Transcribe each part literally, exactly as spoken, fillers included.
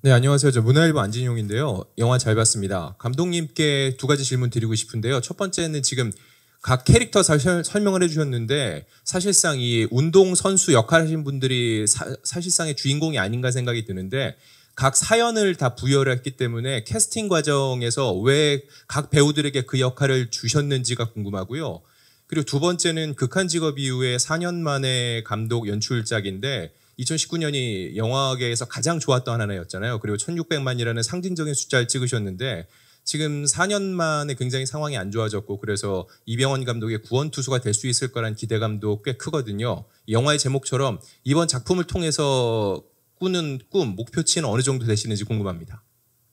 네, 안녕하세요. 저 문화일보 안진용인데요. 영화 잘 봤습니다. 감독님께 두 가지 질문 드리고 싶은데요. 첫 번째는 지금 각 캐릭터 사, 설명을 해주셨는데 사실상 이 운동 선수 역할 하신 분들이 사, 사실상의 주인공이 아닌가 생각이 드는데 각 사연을 다 부여를 했기 때문에 캐스팅 과정에서 왜 각 배우들에게 그 역할을 주셨는지가 궁금하고요. 그리고 두 번째는 극한 직업 이후에 사 년 만에 감독 연출작인데 이천십구 년이 영화계에서 가장 좋았던 한 해였잖아요. 그리고 천육백만이라는 상징적인 숫자를 찍으셨는데 지금 사 년 만에 굉장히 상황이 안 좋아졌고 그래서 이병헌 감독의 구원투수가 될 수 있을 거란 기대감도 꽤 크거든요. 영화의 제목처럼 이번 작품을 통해서 꾸는 꿈, 목표치는 어느 정도 되시는지 궁금합니다.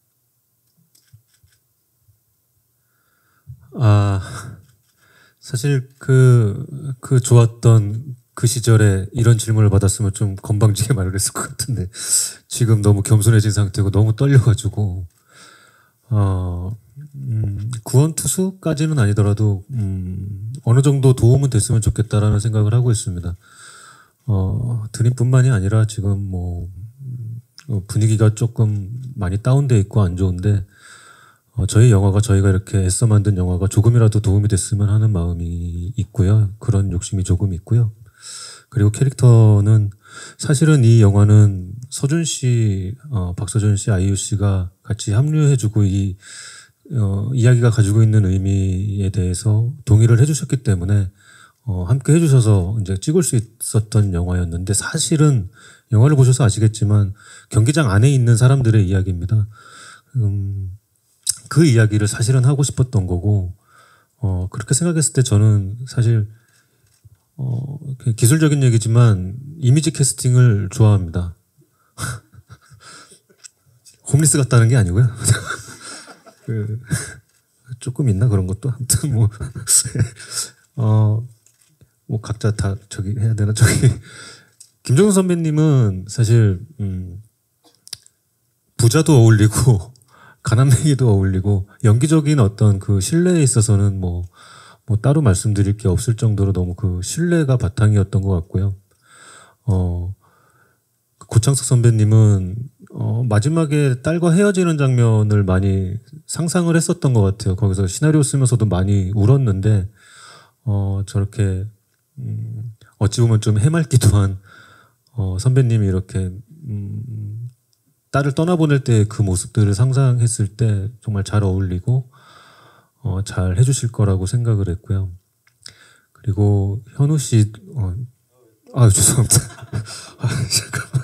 아, 사실 그, 그 좋았던 그 시절에 이런 질문을 받았으면 좀 건방지게 말을 했을 것 같은데 지금 너무 겸손해진 상태고 너무 떨려가지고 어, 음, 구원투수까지는 아니더라도 음, 어느 정도 도움은 됐으면 좋겠다라는 생각을 하고 있습니다. 어, 드림뿐만이 아니라 지금 뭐 어, 분위기가 조금 많이 다운돼 있고 안 좋은데 어, 저희 영화가 저희가 이렇게 애써 만든 영화가 조금이라도 도움이 됐으면 하는 마음이 있고요. 그런 욕심이 조금 있고요. 그리고 캐릭터는 사실은 이 영화는 서준 씨, 어, 박서준 씨, 아이유 씨가 같이 합류해주고 이 어, 이야기가 가지고 있는 의미에 대해서 동의를 해주셨기 때문에 어, 함께 해주셔서 이제 찍을 수 있었던 영화였는데 사실은 영화를 보셔서 아시겠지만 경기장 안에 있는 사람들의 이야기입니다. 음, 그 이야기를 사실은 하고 싶었던 거고 어, 그렇게 생각했을 때 저는 사실 어, 기술적인 얘기지만 이미지 캐스팅을 좋아합니다. 홈리스 같다는 게 아니고요. 그, 조금 있나 그런 것도 아무튼 뭐, 어, 뭐 각자 다 저기 해야 되나 저기 김정은 선배님은 사실 음, 부자도 어울리고 가난뱅이도 어울리고 연기적인 어떤 그 신뢰에 있어서는 뭐. 뭐 따로 말씀드릴 게 없을 정도로 너무 그 신뢰가 바탕이었던 것 같고요. 어, 고창석 선배님은 어, 마지막에 딸과 헤어지는 장면을 많이 상상을 했었던 것 같아요. 거기서 시나리오 쓰면서도 많이 울었는데 어, 저렇게 음, 어찌 보면 좀 해맑기도 한 어, 선배님이 이렇게 음, 딸을 떠나보낼 때 그 모습들을 상상했을 때 정말 잘 어울리고 어, 잘 해주실 거라고 생각을 했고요. 그리고 현우 씨, 어, 아 죄송합니다. 아, 잠깐만.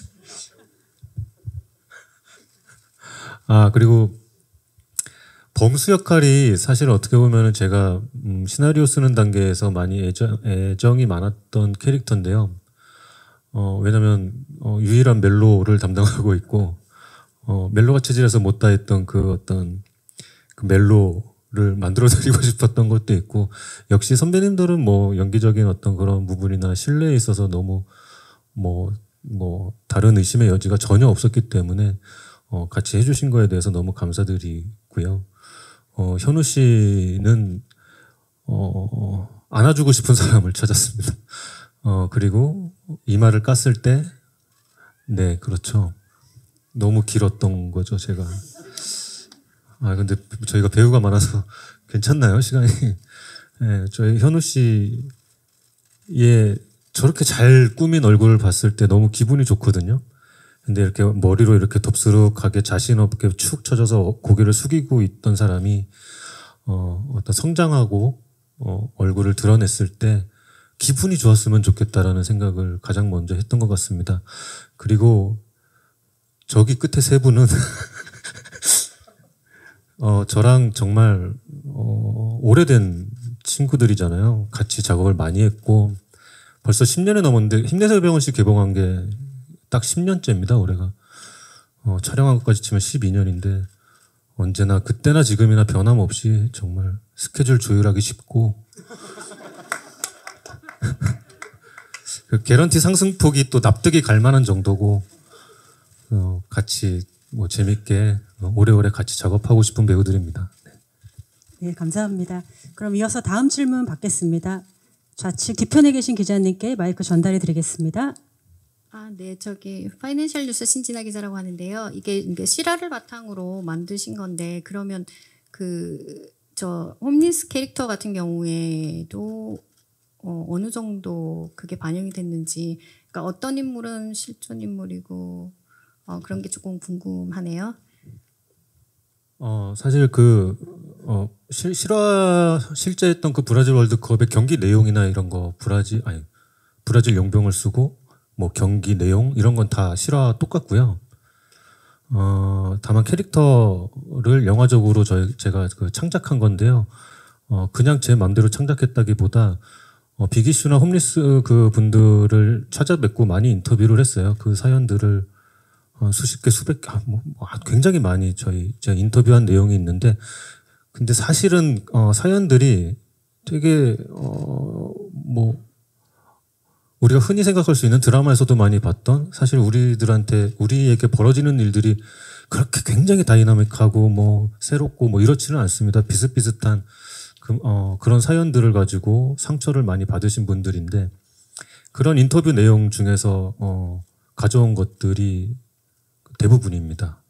아 그리고 범수 역할이 사실 어떻게 보면은 제가 음, 시나리오 쓰는 단계에서 많이 애정, 애정이 많았던 캐릭터인데요. 어, 왜냐면 어, 유일한 멜로를 담당하고 있고 어, 멜로가 체질에서 못다했던 그 어떤 그 멜로 를 만들어드리고 싶었던 것도 있고 역시 선배님들은 뭐 연기적인 어떤 그런 부분이나 신뢰에 있어서 너무 뭐, 뭐 다른 의심의 여지가 전혀 없었기 때문에 어 같이 해주신 거에 대해서 너무 감사드리고요. 어 현우 씨는 어 안아주고 싶은 사람을 찾았습니다. 어 그리고 이마를 깠을 때 네 그렇죠. 너무 길었던 거죠 제가. 아 근데 저희가 배우가 많아서 괜찮나요 시간이? 네, 저희 현우 씨의 저렇게 잘 꾸민 얼굴을 봤을 때 너무 기분이 좋거든요. 근데 이렇게 머리로 이렇게 덥수룩하게 자신 없게 축 처져서 고개를 숙이고 있던 사람이 어, 어떤 성장하고 어, 얼굴을 드러냈을 때 기분이 좋았으면 좋겠다라는 생각을 가장 먼저 했던 것 같습니다. 그리고 저기 끝에 세 분은 어, 저랑 정말, 어, 오래된 친구들이잖아요. 같이 작업을 많이 했고, 벌써 십 년이 넘었는데, 힘내세요 병원 씨 개봉한 게 딱 십 년째입니다, 올해가. 어, 촬영한 것까지 치면 십이 년인데, 언제나 그때나 지금이나 변함없이 정말 스케줄 조율하기 쉽고, 그 개런티 상승폭이 또 납득이 갈 만한 정도고, 어, 같이 뭐 재밌게 오래오래 같이 작업하고 싶은 배우들입니다. 네. 네, 감사합니다. 그럼 이어서 다음 질문 받겠습니다. 좌측 뒤편에 계신 기자님께 마이크 전달해 드리겠습니다. 아, 네, 저기 파이낸셜 뉴스 신진아 기자라고 하는데요. 이게 이게 실화를 바탕으로 만드신 건데 그러면 그 저 홈리스 캐릭터 같은 경우에도 어, 어느 정도 그게 반영이 됐는지, 그러니까 어떤 인물은 실존 인물이고 어, 그런 게 조금 궁금하네요. 어 사실 그 어, 실, 실화 실제 했던 그 브라질 월드컵의 경기 내용이나 이런 거 브라질 아니 브라질 용병을 쓰고 뭐 경기 내용 이런 건 다 실화 똑같고요. 어 다만 캐릭터를 영화적으로 저희 제가 그 창작한 건데요. 어 그냥 제 마음대로 창작했다기보다 어, 빅이슈나 홈리스 그 분들을 찾아뵙고 많이 인터뷰를 했어요. 그 사연들을 어, 수십 개, 수백 개, 아, 뭐, 뭐, 굉장히 많이 저희 제가 인터뷰한 내용이 있는데, 근데 사실은 어, 사연들이 되게 어, 뭐 우리가 흔히 생각할 수 있는 드라마에서도 많이 봤던, 사실 우리들한테 우리에게 벌어지는 일들이 그렇게 굉장히 다이나믹하고 뭐 새롭고 뭐 이렇지는 않습니다. 비슷비슷한 그, 어, 그런 사연들을 가지고 상처를 많이 받으신 분들인데, 그런 인터뷰 내용 중에서 어, 가져온 것들이 대부분입니다.